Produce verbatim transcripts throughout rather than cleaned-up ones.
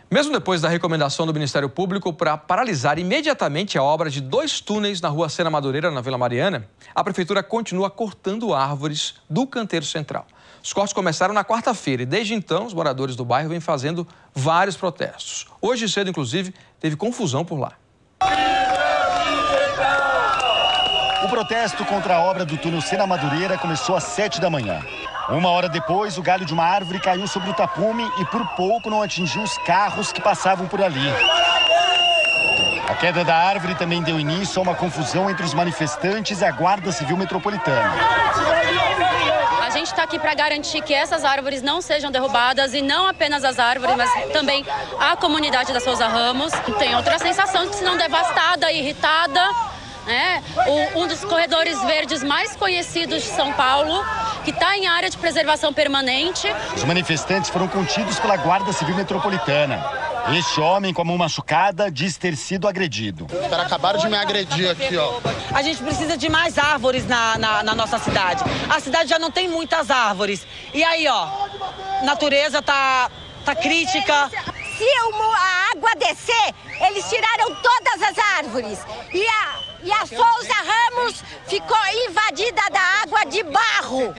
Mesmo depois da recomendação do Ministério Público para paralisar imediatamente a obra de dois túneis na rua Sena Madureira, na Vila Mariana, a Prefeitura continua cortando árvores do canteiro central. Os cortes começaram na quarta-feira e, desde então, os moradores do bairro vêm fazendo vários protestos. Hoje cedo, inclusive, teve confusão por lá. O protesto contra a obra do túnel Sena Madureira começou às sete da manhã. Uma hora depois, o galho de uma árvore caiu sobre o tapume e por pouco não atingiu os carros que passavam por ali. A queda da árvore também deu início a uma confusão entre os manifestantes e a Guarda Civil Metropolitana. A gente está aqui para garantir que essas árvores não sejam derrubadas e não apenas as árvores, mas também a comunidade da Souza Ramos. Tem outra sensação de se não devastada, irritada. É, um dos corredores verdes mais conhecidos de São Paulo, que está em área de preservação permanente. Os manifestantes foram contidos pela Guarda Civil Metropolitana. Este homem com a mão machucada diz ter sido agredido. Cara, acabaram de me agredir aqui, ó. A gente precisa de mais árvores na, na, na nossa cidade. A cidade já não tem muitas árvores. E aí, ó, a natureza tá, tá crítica. Se a água descer, eles tiraram todas as árvores. E a... E a Souza Ramos ficou invadida da água de barro.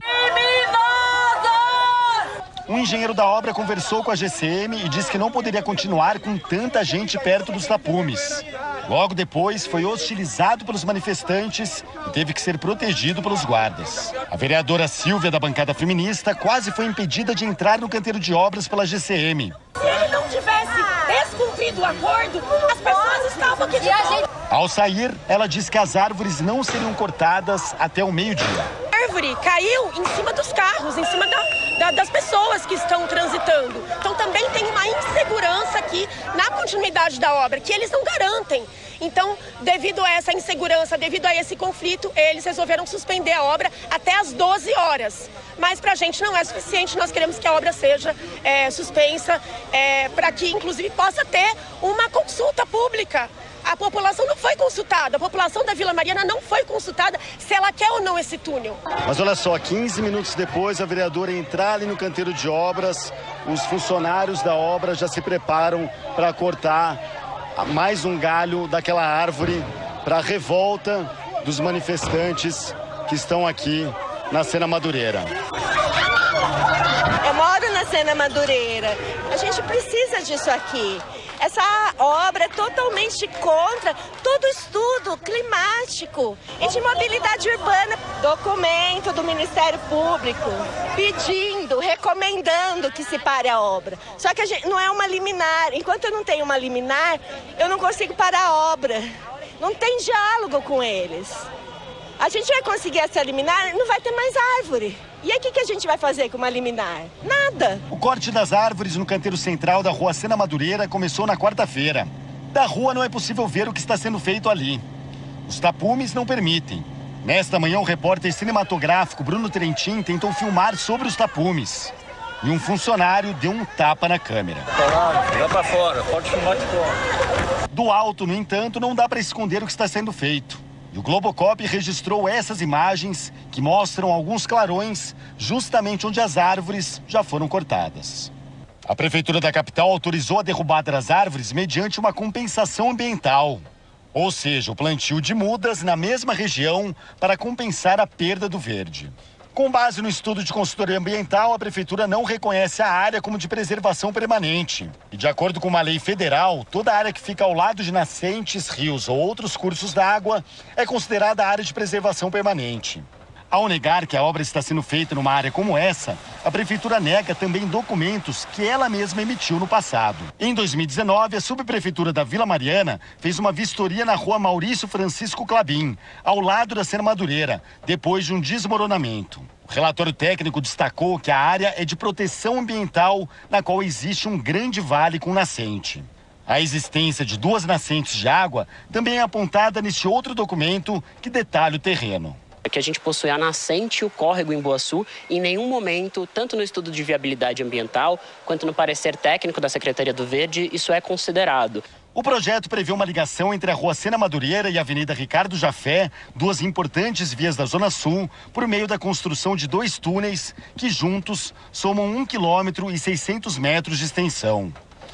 Um engenheiro da obra conversou com a G C M e disse que não poderia continuar com tanta gente perto dos tapumes. Logo depois, foi hostilizado pelos manifestantes e teve que ser protegido pelos guardas. A vereadora Silvia, da bancada feminista, quase foi impedida de entrar no canteiro de obras pela G C M. Se ele não tivesse descumprido o acordo, as pessoas estavam aqui de volta. Ao sair, ela disse que as árvores não seriam cortadas até o meio-dia. A árvore caiu em cima dos carros, em cima da, da, das pessoas que estão transitando. Então também tem uma insegurança aqui na continuidade da obra, que eles não garantem. Então, devido a essa insegurança, devido a esse conflito, eles resolveram suspender a obra até às doze horas. Mas para a gente não é suficiente, nós queremos que a obra seja é, suspensa, é, para que inclusive possa ter uma consulta pública. A população não foi consultada, a população da Vila Mariana não foi consultada se ela quer ou não esse túnel. Mas olha só, quinze minutos depois, a vereadora entrar ali no canteiro de obras, os funcionários da obra já se preparam para cortar mais um galho daquela árvore para a revolta dos manifestantes que estão aqui na Sena Madureira. Eu moro na Sena Madureira, a gente precisa disso aqui. Essa obra é totalmente contra todo estudo climático e de mobilidade urbana. Documento do Ministério Público pedindo, recomendando que se pare a obra. Só que a gente, não é uma liminar. Enquanto eu não tenho uma liminar, eu não consigo parar a obra. Não tem diálogo com eles. A gente vai conseguir essa liminar, não vai ter mais árvore. E aí o que, que a gente vai fazer com uma liminar? Nada. O corte das árvores no canteiro central da rua Sena Madureira começou na quarta-feira. Da rua não é possível ver o que está sendo feito ali. Os tapumes não permitem. Nesta manhã, o repórter cinematográfico Bruno Trentin tentou filmar sobre os tapumes. E um funcionário deu um tapa na câmera. Vai pra fora, pode filmar de fora. Do alto, no entanto, não dá para esconder o que está sendo feito. E o Globocop registrou essas imagens que mostram alguns clarões justamente onde as árvores já foram cortadas. A Prefeitura da capital autorizou a derrubada das árvores mediante uma compensação ambiental. Ou seja, o plantio de mudas na mesma região para compensar a perda do verde. Com base no estudo de consultoria ambiental, a Prefeitura não reconhece a área como de preservação permanente. E de acordo com uma lei federal, toda área que fica ao lado de nascentes, rios ou outros cursos d'água é considerada área de preservação permanente. Ao negar que a obra está sendo feita numa área como essa, a Prefeitura nega também documentos que ela mesma emitiu no passado. Em dois mil e dezenove, a Subprefeitura da Vila Mariana fez uma vistoria na rua Maurício Francisco Clabin, ao lado da Sena Madureira, depois de um desmoronamento. O relatório técnico destacou que a área é de proteção ambiental, na qual existe um grande vale com nascente. A existência de duas nascentes de água também é apontada neste outro documento que detalha o terreno. É que a gente possui a nascente e o córrego em Boaçu, e em nenhum momento, tanto no estudo de viabilidade ambiental, quanto no parecer técnico da Secretaria do Verde, isso é considerado. O projeto prevê uma ligação entre a rua Sena Madureira e a Avenida Ricardo Jafé, duas importantes vias da Zona Sul, por meio da construção de dois túneis que juntos somam um quilômetro e seiscentos metros de extensão.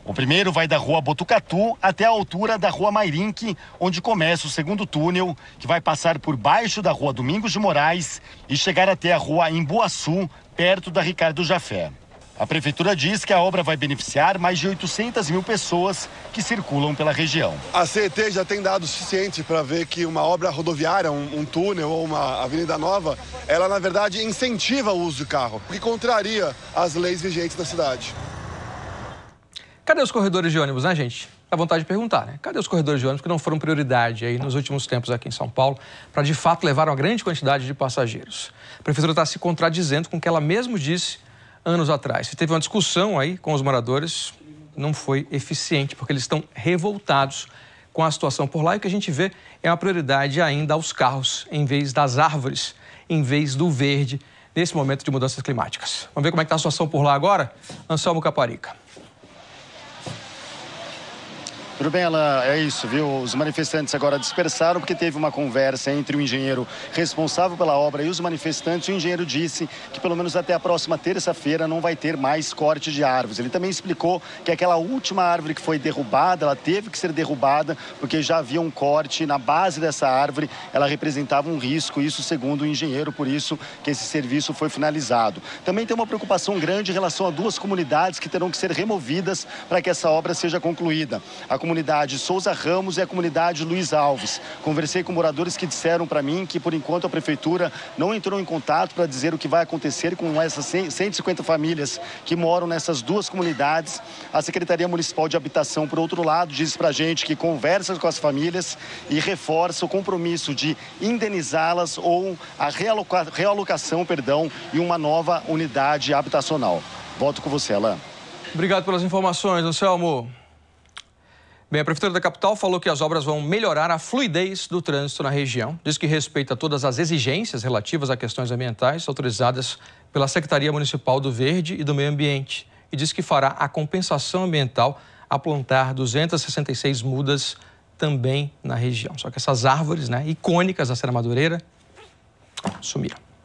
O primeiro vai da rua Botucatu até a altura da rua Mairinque, onde começa o segundo túnel, que vai passar por baixo da rua Domingos de Moraes e chegar até a rua Embu-Açu, perto da Ricardo Jafé. A prefeitura diz que a obra vai beneficiar mais de oitocentas mil pessoas que circulam pela região. A C E T já tem dados suficientes para ver que uma obra rodoviária, um, um túnel ou uma avenida nova, ela na verdade incentiva o uso de carro, o que contraria as leis vigentes da cidade. Cadê os corredores de ônibus, né, gente? Dá vontade de perguntar, né? Cadê os corredores de ônibus que não foram prioridade aí nos últimos tempos aqui em São Paulo para, de fato, levar uma grande quantidade de passageiros? A prefeitura está se contradizendo com o que ela mesmo disse anos atrás. Se teve uma discussão aí com os moradores, não foi eficiente, porque eles estão revoltados com a situação por lá. E o que a gente vê é uma prioridade ainda aos carros, em vez das árvores, em vez do verde, nesse momento de mudanças climáticas. Vamos ver como é que está a situação por lá agora? Anselmo Caparica. Tudo bem, Alain, é isso, viu? Os manifestantes agora dispersaram porque teve uma conversa entre o engenheiro responsável pela obra e os manifestantes. O engenheiro disse que pelo menos até a próxima terça-feira não vai ter mais corte de árvores. Ele também explicou que aquela última árvore que foi derrubada, ela teve que ser derrubada porque já havia um corte na base dessa árvore. Ela representava um risco, isso segundo o engenheiro, por isso que esse serviço foi finalizado. Também tem uma preocupação grande em relação a duas comunidades que terão que ser removidas para que essa obra seja concluída. A comunidade Souza Ramos e a comunidade Luiz Alves. Conversei com moradores que disseram para mim que, por enquanto, a prefeitura não entrou em contato para dizer o que vai acontecer com essas cento e cinquenta famílias que moram nessas duas comunidades. A Secretaria Municipal de Habitação, por outro lado, diz para a gente que conversa com as famílias e reforça o compromisso de indenizá-las ou a realoca... realocação, perdão, em uma nova unidade habitacional. Volto com você, Alain. Obrigado pelas informações, Anselmo. Bem, a Prefeitura da capital falou que as obras vão melhorar a fluidez do trânsito na região. Diz que respeita todas as exigências relativas a questões ambientais autorizadas pela Secretaria Municipal do Verde e do Meio Ambiente. E diz que fará a compensação ambiental a plantar duzentas e sessenta e seis mudas também na região. Só que essas árvores, né, icônicas da Serra Madureira sumiram.